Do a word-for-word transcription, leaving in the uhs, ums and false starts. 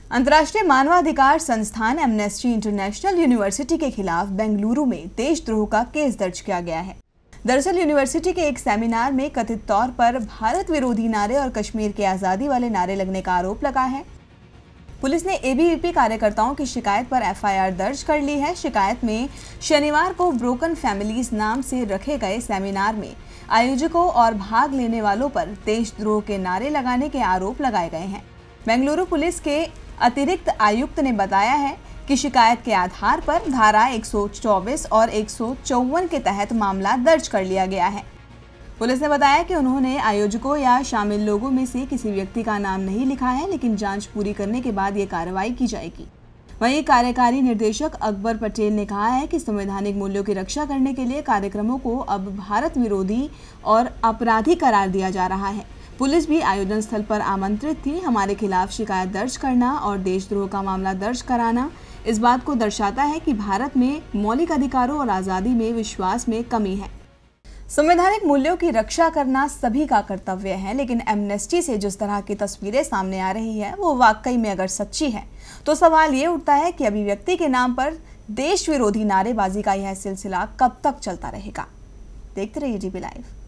अंतर्राष्ट्रीय मानवाधिकार संस्थान एमनेस्टी इंटरनेशनल यूनिवर्सिटी के खिलाफ बेंगलुरु में देशद्रोह का केस दर्ज किया गया है। दरअसल यूनिवर्सिटी के एक सेमिनार में कथित तौर पर भारत विरोधी नारे और कश्मीर के आज़ादी वाले नारे लगने का आरोप लगा है। पुलिस ने एबीवीपी कार्यकर्ताओं की शिकायत पर एफआईआर दर्ज कर ली है। शिकायत में शनिवार को ब्रोकन फैमिलीज नाम से रखे गए सेमिनार में आयोजकों और भाग लेने वालों पर देशद्रोह के नारे लगाने के आरोप लगाए गए हैं। बेंगलुरु पुलिस के अतिरिक्त आयुक्त ने बताया है कि शिकायत के आधार पर धारा एक सौ चौबीस और एक सौ चौवन के तहत मामला दर्ज कर लिया गया है। पुलिस ने बताया कि उन्होंने आयोजकों या शामिल लोगों में से किसी व्यक्ति का नाम नहीं लिखा है, लेकिन जांच पूरी करने के बाद ये कार्रवाई की जाएगी। वहीं कार्यकारी निर्देशक अकबर पटेल ने कहा है कि संवैधानिक मूल्यों की रक्षा करने के लिए कार्यक्रमों को अब भारत विरोधी और आपराधिक करार दिया जा रहा है। पुलिस भी आयोजन स्थल पर आमंत्रित थी। हमारे खिलाफ शिकायत दर्ज करना और देशद्रोह का मामला दर्ज कराना इस बात को दर्शाता है कि भारत में मौलिक अधिकारों और आज़ादी में विश्वास में कमी है। संवैधानिक मूल्यों की रक्षा करना सभी का कर्तव्य है, लेकिन एमनेस्टी से जिस तरह की तस्वीरें सामने आ रही है वो वाकई में अगर सच्ची है तो सवाल ये उठता है कि अभिव्यक्ति के नाम पर देश विरोधी नारेबाजी का यह सिलसिला कब तक चलता रहेगा। देखते रहिए डीबी लाइव।